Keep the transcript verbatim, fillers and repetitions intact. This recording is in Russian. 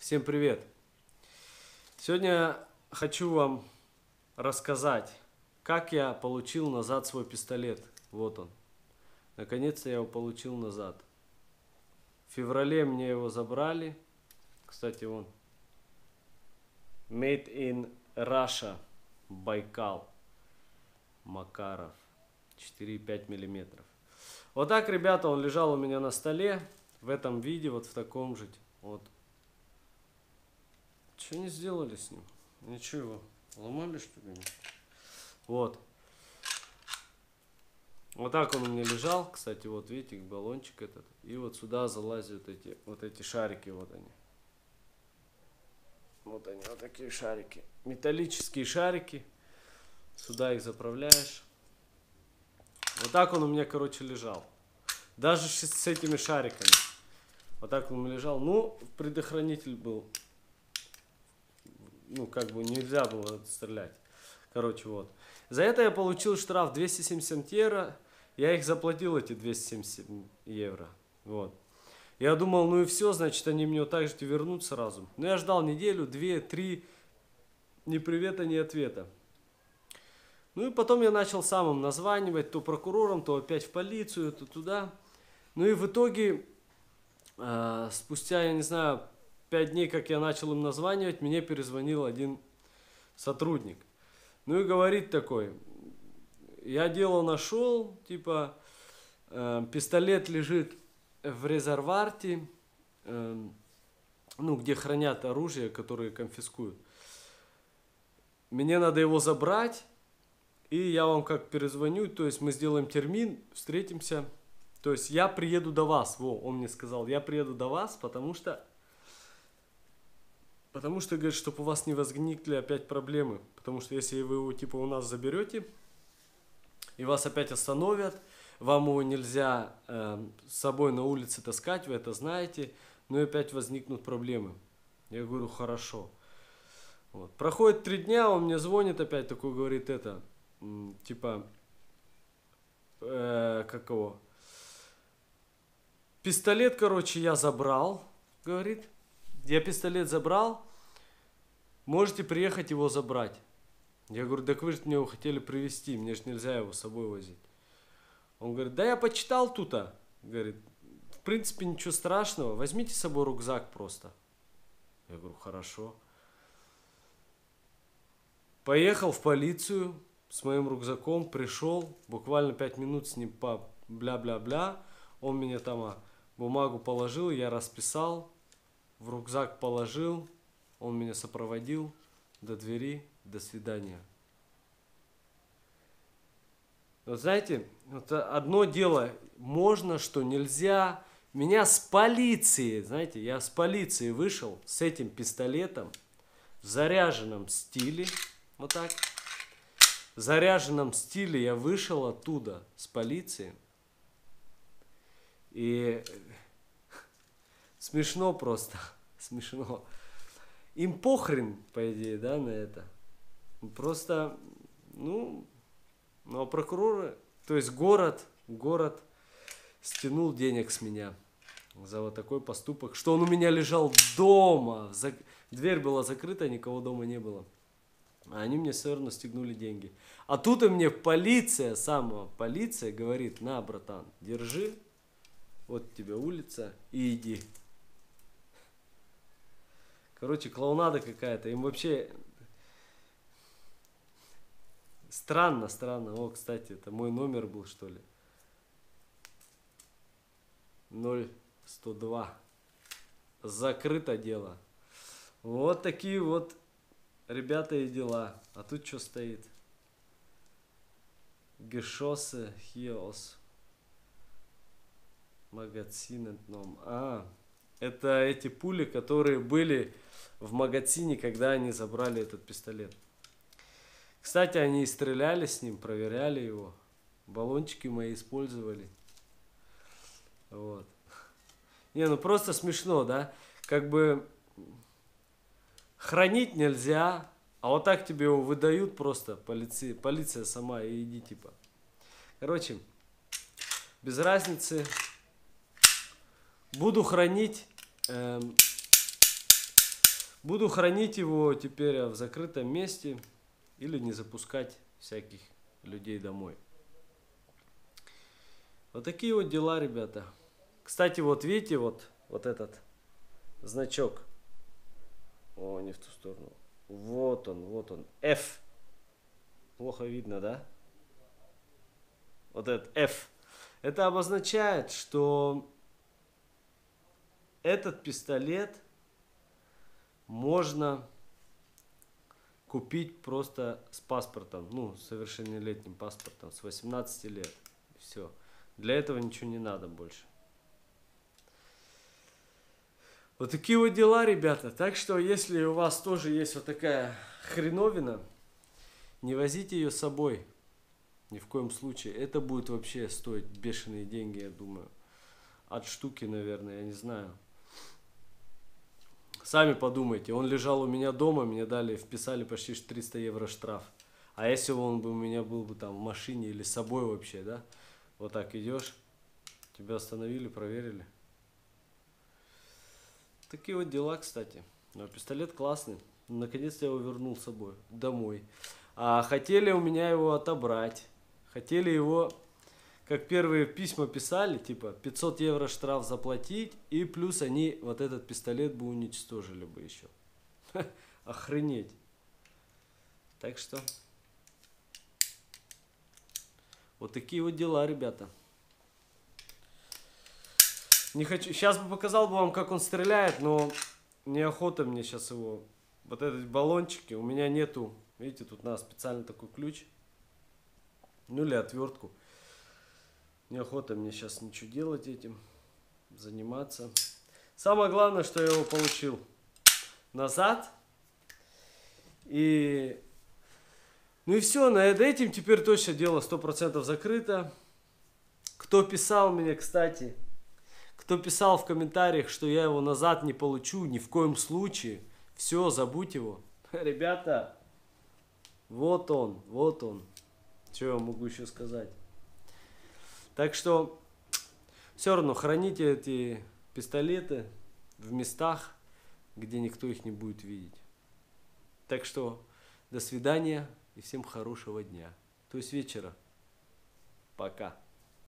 Всем привет! Сегодня хочу вам рассказать, как я получил назад свой пистолет. Вот он. Наконец-то я его получил назад. В феврале мне его забрали. Кстати, он Made in Russia, Байкал, Макаров, четыре и пять миллиметров. Вот так, ребята, он лежал у меня на столе в этом виде, вот в таком же. Вот. Что они сделали с ним? Ничего его ломали, что ли? Вот. Вот так он у меня лежал. Кстати, вот видите, баллончик этот. И вот сюда залазят эти, вот эти шарики, вот они. Вот они, вот такие шарики. Металлические шарики. Сюда их заправляешь. Вот так он у меня, короче, лежал. Даже с этими шариками. Вот так он лежал. Ну, предохранитель был. Ну, как бы нельзя было стрелять. Короче, вот. За это я получил штраф двести семьдесят семь евро. Я их заплатил, эти двести семьдесят семь евро. Вот. Я думал, ну и все, значит, они мне вот так же вернут сразу. Но я ждал неделю, две, три. Ни привета, ни ответа. Ну и потом я начал сам им названивать. То прокурором, то опять в полицию, то туда. Ну и в итоге, э, спустя, я не знаю, пять дней, как я начал им названивать, мне перезвонил один сотрудник. Ну и говорит такой: я дело нашел, типа, э, пистолет лежит в резерварте, э, ну, где хранят оружие, которое конфискуют. Мне надо его забрать, и я вам как перезвоню, то есть мы сделаем термин, встретимся. То есть я приеду до вас, во, он мне сказал, я приеду до вас, потому что... Потому что, говорит, чтобы у вас не возникли опять проблемы. Потому что если вы его типа у нас заберете, и вас опять остановят, вам его нельзя э, с собой на улице таскать, вы это знаете, но и опять возникнут проблемы. Я говорю, хорошо. Вот. Проходит три дня, он мне звонит опять, такой говорит, это, типа, э, как его, пистолет, короче, я забрал, говорит. Я пистолет забрал, можете приехать его забрать. Я говорю, так вы же мне его хотели привезти, мне же нельзя его с собой возить. Он говорит, да я почитал тут, говорит, в принципе ничего страшного, возьмите с собой рюкзак просто. Я говорю, хорошо. Поехал в полицию с моим рюкзаком, пришел, буквально пять минут с ним по бля-бля-бля, он мне там бумагу положил, я расписал. В рюкзак положил, он меня сопроводил до двери, до свидания. Вот знаете, вот одно дело, можно, что нельзя. Меня с полиции, знаете, я с полиции вышел с этим пистолетом в заряженном стиле, вот так. В заряженном стиле я вышел оттуда с полиции. И... Смешно просто, смешно. Им похрен, по идее, да, на это. Просто, ну, ну а прокуроры, то есть город, город стянул денег с меня за вот такой поступок, что он у меня лежал дома, за... дверь была закрыта, никого дома не было. А они мне все равно стегнули деньги. А тут и мне полиция, самая полиция говорит, на, братан, держи, вот тебе улица, и иди. Короче, клоунада какая-то. Им вообще странно, странно. О, кстати, это мой номер был, что ли. ноль сто два. Закрыто дело. Вот такие вот, ребята, и дела. А тут что стоит? Geschosse hier aus Magazinen. А, это эти пули, которые были в магазине, когда они забрали этот пистолет. Кстати, они и стреляли с ним, проверяли его. Баллончики мои использовали. Вот. Не, ну просто смешно, да? Как бы хранить нельзя, а вот так тебе его выдают просто. Полиция, полиция сама, и иди типа. Короче, без разницы. Буду хранить. Эм, Буду хранить его теперь в закрытом месте или не запускать всяких людей домой. Вот такие вот дела, ребята. Кстати, вот видите, вот, вот этот значок. О, не в ту сторону. Вот он, вот он. F. Плохо видно, да? Вот этот F. Это обозначает, что этот пистолет можно купить просто с паспортом, ну, совершеннолетним паспортом, с восемнадцати лет. Все. Для этого ничего не надо больше. Вот такие вот дела, ребята. Так что, если у вас тоже есть вот такая хреновина, не возите ее с собой. Ни в коем случае. Это будет вообще стоить бешеные деньги, я думаю. От штуки, наверное, я не знаю. Сами подумайте. Он лежал у меня дома, мне дали, вписали почти триста евро штраф. А если он бы у меня был бы там в машине или с собой вообще, да? Вот так идешь, тебя остановили, проверили. Такие вот дела, кстати. Но пистолет классный. Наконец-то я его вернул с собой домой. А хотели у меня его отобрать. Хотели его, как первые письма писали, типа пятьсот евро штраф заплатить, и плюс они вот этот пистолет бы уничтожили бы еще. Охренеть. Так что вот такие вот дела, ребята. Не хочу. Сейчас бы показал бы вам, как он стреляет, но неохота мне сейчас его. Вот эти баллончики у меня нету. Видите, тут надо специально такой ключ. Ну или отвертку. Неохота мне сейчас ничего делать этим. Заниматься. Самое главное, что я его получил назад. И... Ну и все, над этим теперь точно дело сто процентов закрыто. Кто писал мне, кстати, кто писал в комментариях, что я его назад не получу, ни в коем случае. Все, забудь его. Ребята, вот он, вот он. Что я могу еще сказать? Так что, все равно храните эти пистолеты в местах, где никто их не будет видеть. Так что, до свидания и всем хорошего дня. То есть вечера. Пока.